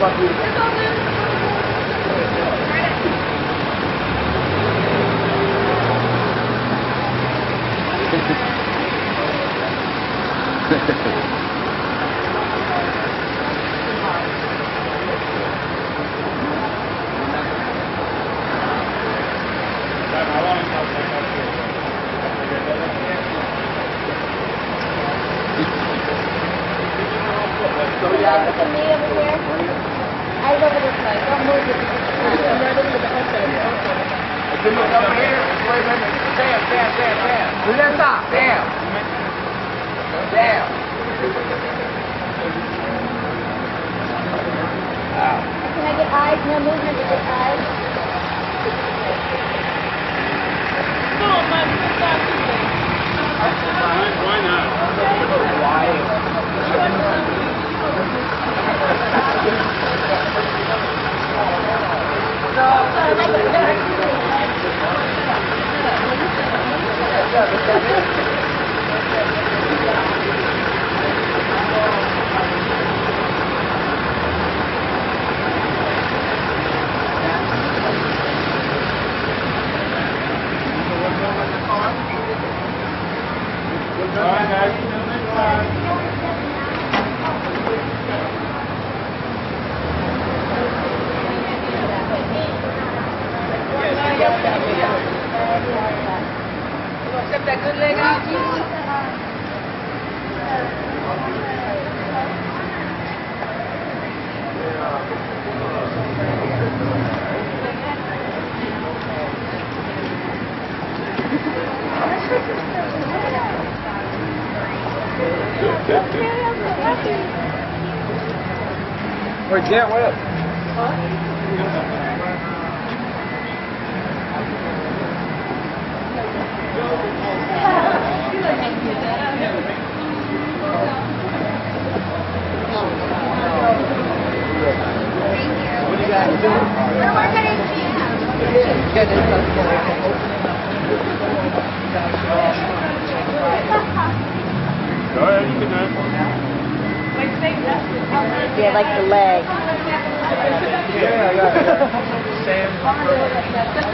Look at me over here. Eyes over this way. Don't move it. I'm running with the husband. If you look over here, wait a minute. Sam. Vanessa, Sam. Can I get eyes? No movement to get eyes. Why not? All right, guys. Step that good leg out. Where'd Jet with? What do you guys do? Go ahead, you can do it. Yeah, like the leg. Yeah. Sam.